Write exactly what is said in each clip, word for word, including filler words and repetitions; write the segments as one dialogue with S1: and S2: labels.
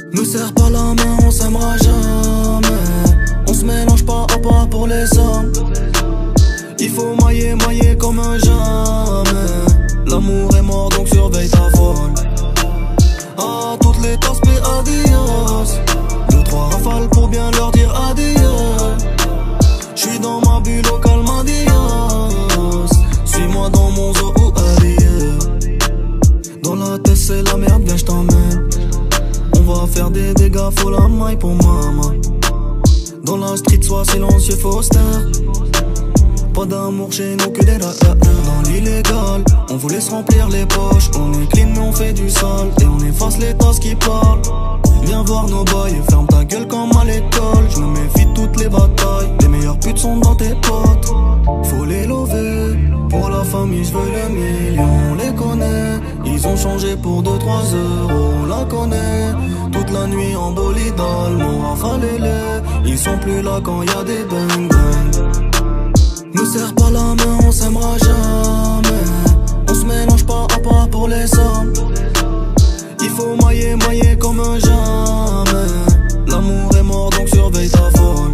S1: Me serre pas la main, on s'aimera jamais. On se mélange pas à part pour les hommes. Il faut mailler, mailler comme un jamais. L'amour est mort donc surveille ta vol. À toutes les tasses, paix, adios. Deux, trois rafales pour bien leur dire adieu. J'suis dans ma bulle au calme, adios. Suis-moi dans mon zoo ou adieu. Dans la tête c'est la merde, viens j't'emmène. On va faire des dégâts, faut la maille pour maman. Dans la street sois silencieux, faut se taire. Pas d'amour chez nous que des ra dans l'illégal. On vous laisse remplir les poches. On est clean mais on fait du sale. Et on efface les tasses qui parlent. Viens voir nos boys et ferme ta gueule comme à l'école. Je me méfie de toutes les batailles. Les meilleures putes sont dans tes potes. Faut les lever. Pour la famille je veux le million. On les connaît. Ils ont changé pour deux trois euros. On la connaît. Toute la nuit en bolide allemand. Rafalez-les. Ils sont plus là quand y a des bang bang. Me serre pas la main, on s'aimera jamais. On se mélange pas à part pour les hommes. Il faut mailler, mailler comme un jamais. L'amour est mort donc surveille ta vol.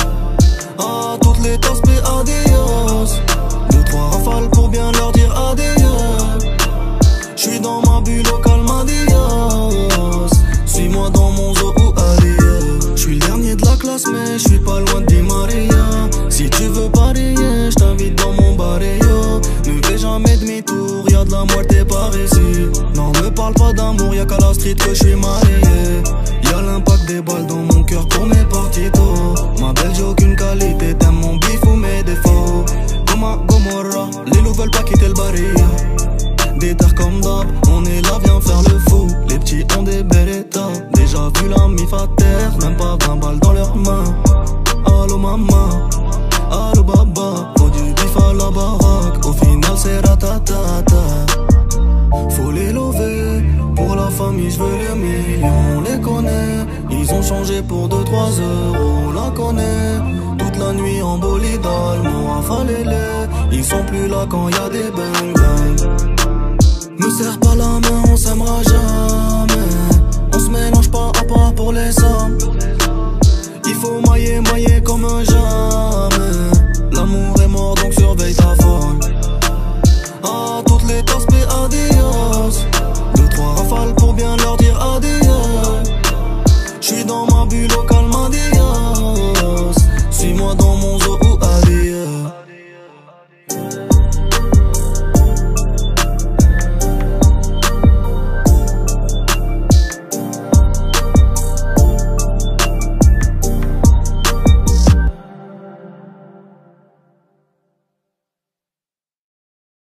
S1: À toutes les tasses, paix, adios. Deux, trois rafales pour bien leur dire adieu. J'suis dans ma bulle au calme, adios. Suis-moi dans mon zoo ou adieu. J'suis le dernier de la classe mais j'suis pas loin de Di Maria. Si tu veux parier, j't'invite dans mon barrio. Ne fais jamais demi-tour, y'a de la moitié par ici. Non, me parle pas d'amour, y'a qu'à la street que j'suis marié. Y'a l'impact des balles dans mon cœur pour mes parties tôt. Ma belle, j'ai aucune qualité, t'aimes mon bif ou mes défauts. Goma, Gomorra, les loups veulent pas quitter le barrio. Des terres comme d'hab, on est là, viens faire le fou. Les petits ont des Beretta, déjà vu la mif à terre. Même pas vingt balles dans leurs mains. Allo maman, allo baba, faut du bif à la baraque. Au final c'est ratatata. Faut les lever, pour la famille je veux les millions. On les connaît, ils ont changé pour deux trois euros. On la connaît, toute la nuit en bolide allemand. Rafalez-les, ils sont plus là quand y a des bang bang. Me serre pas la main, on s'aimera jamais. On se mélange pas à part pour les hommes. Il faut mailler, mailler comme un jeune.